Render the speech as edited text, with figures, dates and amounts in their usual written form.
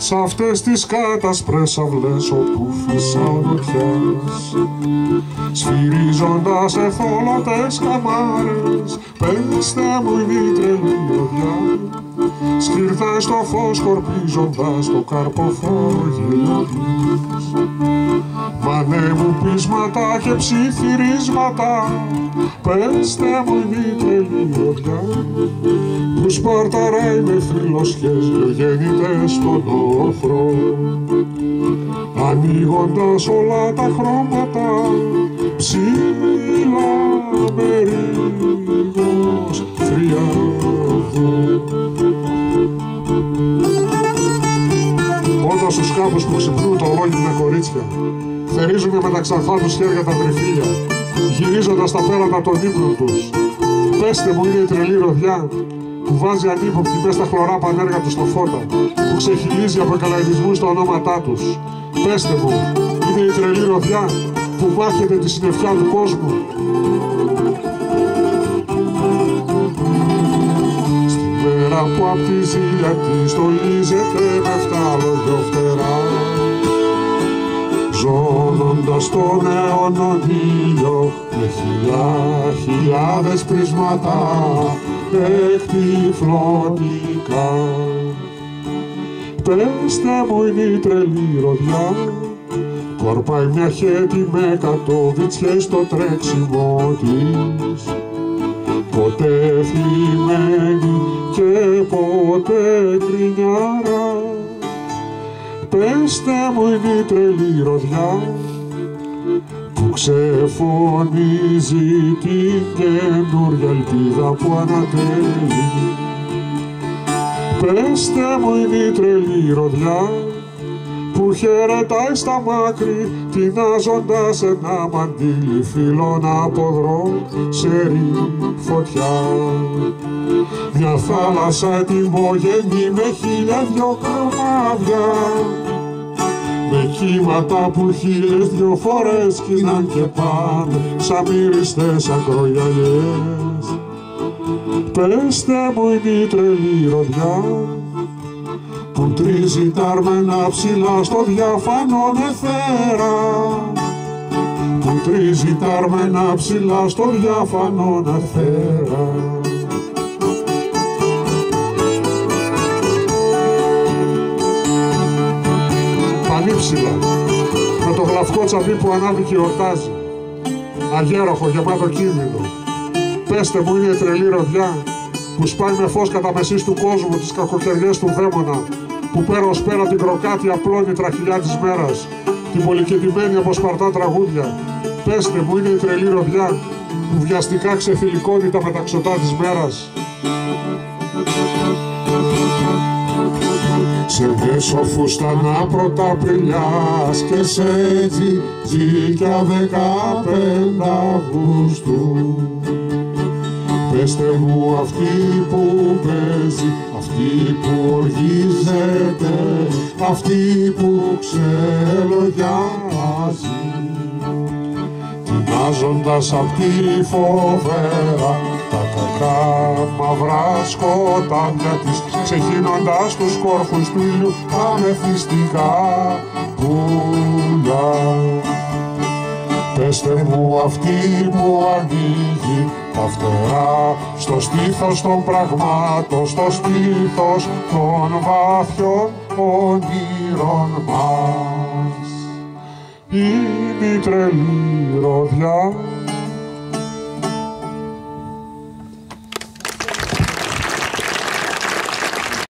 Σ' αυτές τις κάτασπρες αυλές όπου φυσαλωτιάς, σφυρίζοντας εθόλωτες καμάρες, πέστε μου είναι η τρελή οδιά, σκυρτές στο φως σκορπίζοντας το καρποφόρο γέλιο της. Μανέ μου πείσματα και ψιθυρίσματα, πέστε μου είναι η τρελή οδιά, που σπαρταράει με θρυλωσιές λιογέννητες στον όφρο, ανοίγοντας όλα τα χρώματα, ψηλά με ρίγος θριάδο. Όταν στους κάμπους που ξυπνούν το ολόγυμνα κορίτσια, θερίζουνε με τα ξανθά τους χέρια τα τριφύλια, γυρίζοντας τα πέρατα των ύπνων τους, πέστε μου είναι η τρελή ροδιά, που βάζει ανύποπτη μες στα χλωρά πανέργα τους στα φώτα, που ξεχυλίζει από εκαλαϊδισμούς τα ονόματά τους. Πέστε μου, είναι η τρελή ροδιά που μάχεται τη συννεφιά του κόσμου. Στην μέρα που απ' τη ζήλια της στολίζεται με φτάλογιο φτερά, ζώνοντας τον αιώνον ήλιο με χιλιάδες πρίσματα εκτυφλωτικά. Πέστε μου είναι η τρελή ροδιά που αρπάει μια χέτη με 100 βιτσιές στο τρέξιμο της, ποτέ θλιμμένη και ποτέ γκρινιάρα. Πέστε μου είναι η τρελή ροδιά που ξεφωνίζει την καινούρια ελπίδα που ανατέλει. Πέστε μου είναι η τρελή ροδιά που χαιρετάει στα μάκρη, τεινάζοντας ένα μαντίλι φύλλων από δρόσερη φωτιά. Μια θάλασσα ετοιμογενή με 1002 καμάδια, με κύματα που 1002 φορές σκύναν και πάνε σαν μυριστές ακρογιαλιές. Πέστε μου είναι η τρελή ροδιά που τρίζει τα αρμένα ψηλά στο διάφανον εθέρα, που τρίζει τα αρμένα ψηλά στο διάφανον εθέρα. Πανύψηλα, με το γλαυκό τσαπί που ανάβει και ορτάζει, αγέροχο γεμάτο κίνδυνο. Πέστε μου είναι η τρελή ροδιά που σπάει με φως κατά μεσής του κόσμου τις κακοκαιριές του δαίμονα, που πέρα ως πέρα την κροκάτη απλώνει τραχυλιά της μέρας, την πολυκαιτημένη από σπαρτά τραγούδια. Πέστε μου είναι η τρελή ροδιά που βιαστικά ξεθυλικώνει τα μεταξωτά της μέρας. Σε μέσο φουστανά πρωταπριλιάς και σε τζίκια 15 Αυγούστου. Πέστε μου αυτή που παίζει, αυτή που οργίζεται, αυτή που ξελογιάζει, τεινάζοντας απ' τη φοβέρα τα κακά μαυρά σκοτάδια της, ξεχύνοντας τους κόρφους του ήλιου τα μεθυστικά πουλιά. Πέστε μου αυτή που ανοίγει τα φτερά στο στήθος των πραγμάτων, στο στήθος των βαθιών ονείρων μας. Είναι η τρελή ροδιά